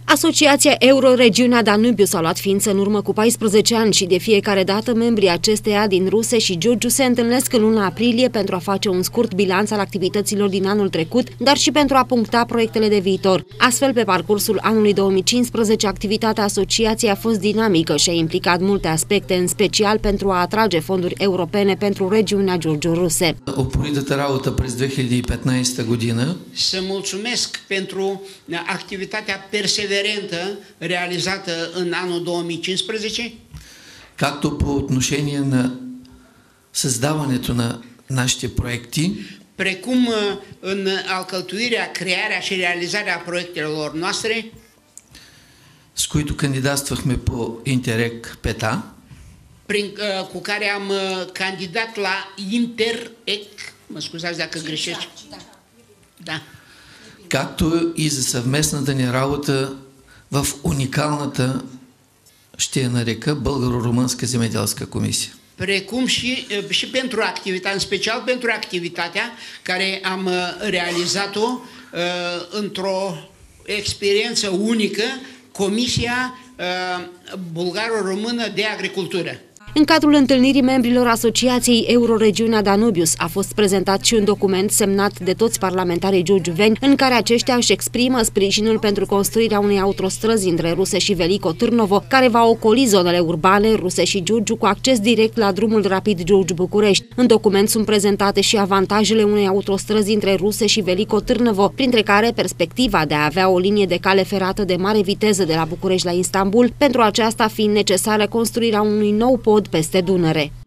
Asociația Euroregiunea Danubius a luat ființă în urmă cu 14 ani și de fiecare dată membrii acesteia din Ruse și Giurgiu se întâlnesc în luna aprilie pentru a face un scurt bilanț al activităților din anul trecut, dar și pentru a puncta proiectele de viitor. Astfel, pe parcursul anului 2015, activitatea asociației a fost dinamică și a implicat multe aspecte, în special pentru a atrage fonduri europene pentru regiunea Giurgiu-Ruse. Să mulțumesc pentru activitatea perseverentă realizată în anul 2015, както по отношение на създаването на нашите проекти, precum în alcătuirea, crearea și realizarea proiectelor noastre, с които кандидатствахме по Интерек ПЕТА, cu care am candidat la Interec, mă scuzați dacă greșesc. Da. както и за съвместната ни работа в уникалната, ще я нарека, Българо-румънска земеделска комисия. Precum și pentru activitatea, în special pentru activitatea care am realizat-o într-o experiență unică, Comisia Bulgaro-Română de Agricultură. În cadrul întâlnirii membrilor Asociației Euroregiunea Danubius a fost prezentat și un document semnat de toți parlamentarii giurgiuveni, în care aceștia își exprimă sprijinul pentru construirea unei autostrăzi între Ruse și Veliko Târnovo, care va ocoli zonele urbane Ruse și Giurgiu cu acces direct la drumul rapid Giurgiu-București. În document sunt prezentate și avantajele unei autostrăzi între Ruse și Veliko Târnovo, printre care perspectiva de a avea o linie de cale ferată de mare viteză de la București la Istanbul, pentru aceasta fiind necesară construirea unui nou pod peste Dunăre.